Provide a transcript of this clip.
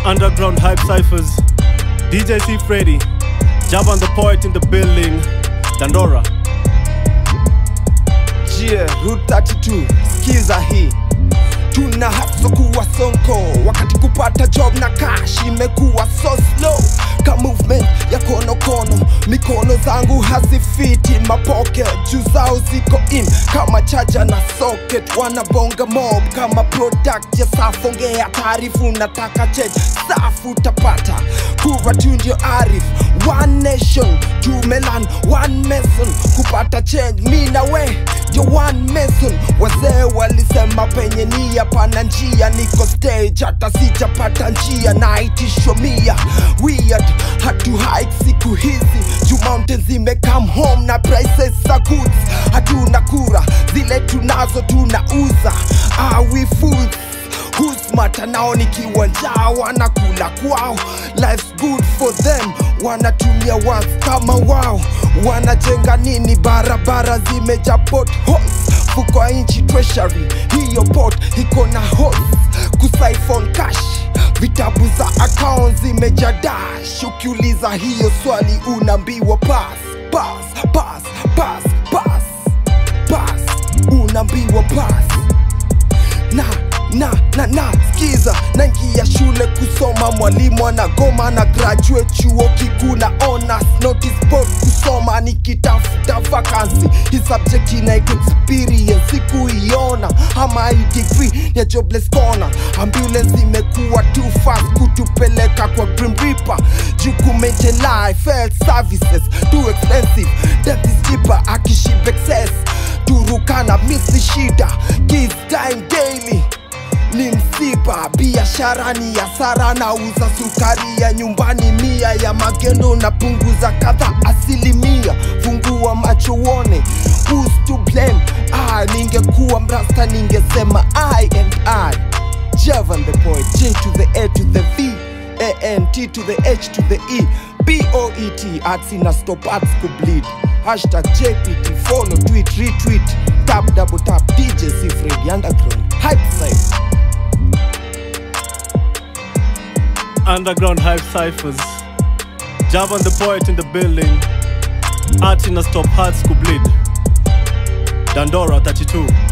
Underground Hype Cyphers, DJ C Freddy, Javan the Poet in the building, Dandora. Yeah, Route 32, skiza hii. Tuna hustle kuwa sonko, wakati kupata job na cash imekuwa so slow. Ka movement ya kono kono, mikono zangu hazifiti mapocket, juu zao ziko in kama charger na socket. Wanabonga mob kama product ya safu, ongea taarifu nataka change, safu utapata kuwa tu ndio arif. One nation, two melan, one mason, kupata change mi na we ndio one mason. Wazee walisema penye nia pana njia, niko stage hata sijapata njia, naitishwa mia weird, hatu hike siku hizi juu mountains zime come home na prices za goods. Hatuna kura, zile tunazo tunauza. Are we fools? Who's matter now? Nikiwa njaa wanakula kwao, life's good for them. Wanatumia words kama wao, wanajenga nini? Barabara zimeja potholes, fuko inchi treasury, hiyo pot hiko na holes. Kusiphon cash, vitabu za accounts zimeja dash. Ukiuliza hiyo swali unaambiwa pass, pass, pass, pass, pass, pass. Unaambiwa pass. Skiza, naingia shule kusoma, mwalimu anagoma na graduate chuo kikuu na honors. Notice board kusoma nikitafuta vacancy, hii subject inaitwa experience, sikuiona ama hii degree ya jobless corner. Ambulance imekuwa too fast kutupeleka kwa Grim Reaper, juu ku maintain life, health services too expensive, death is cheaper, akiship excess. Turukana misi shida, kids dying daily, ni msiba. Biashara ni hasara, nauza sukari ya nyumbani mia, ya magendo na punguza kadha asilimia. Fungua macho uone, who's to blame? Ningekuwa mrasta ningesema I and I, Javan the Poet, J to the A to the V, A-N-T to the H to the E, B-O-E-T. Arts in a stop, arts could bleed. Hashtag JPT, follow, tweet, retweet, tap, double tap, DJ C Freddy, Underground Hype Cyphers. Underground Hype Cyphers, Javan the Poet in the building, Art in a stop, hearts could bleed, Dandora 32.